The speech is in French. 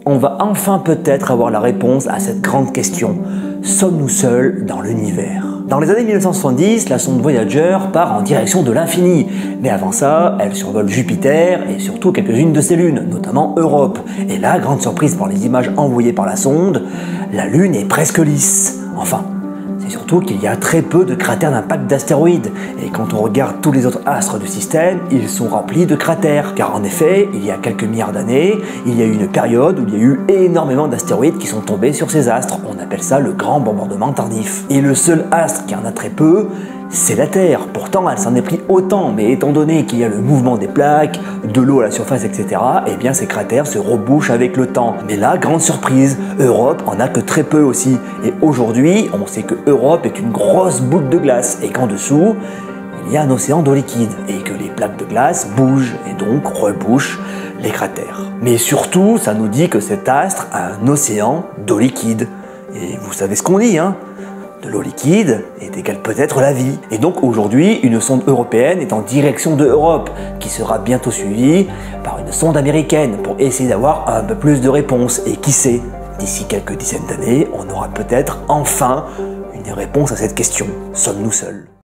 on va enfin peut-être avoir la réponse à cette grande question. Sommes-nous seuls dans l'univers? Dans les années 1970, la sonde Voyager part en direction de l'infini. Mais avant ça, elle survole Jupiter et surtout quelques-unes de ses lunes, notamment Europe. Et là, grande surprise pour les images envoyées par la sonde, la Lune est presque lisse. Enfin, c'est surtout qu'il y a très peu de cratères d'impact d'astéroïdes. Et quand on regarde tous les autres astres du système, ils sont remplis de cratères. Car en effet, il y a quelques milliards d'années, il y a eu une période où il y a eu énormément d'astéroïdes qui sont tombés sur ces astres. On appelle ça le grand bombardement tardif. Et le seul astre qui en a très peu, c'est la Terre. Pourtant, elle s'en est pris autant, mais étant donné qu'il y a le mouvement des plaques, de l'eau à la surface, etc., eh bien ces cratères se rebouchent avec le temps. Mais là, grande surprise, Europe en a que très peu aussi. Et aujourd'hui, on sait que Europe est une grosse boule de glace et qu'en dessous, il y a un océan d'eau liquide et que les plaques de glace bougent et donc rebouchent les cratères. Mais surtout, ça nous dit que cet astre a un océan d'eau liquide. Et vous savez ce qu'on dit, hein? De l'eau liquide est égale peut-être la vie. Et donc aujourd'hui, une sonde européenne est en direction de Europe, qui sera bientôt suivie par une sonde américaine pour essayer d'avoir un peu plus de réponses. Et qui sait, d'ici quelques dizaines d'années, on aura peut-être enfin une réponse à cette question. Sommes-nous seuls ?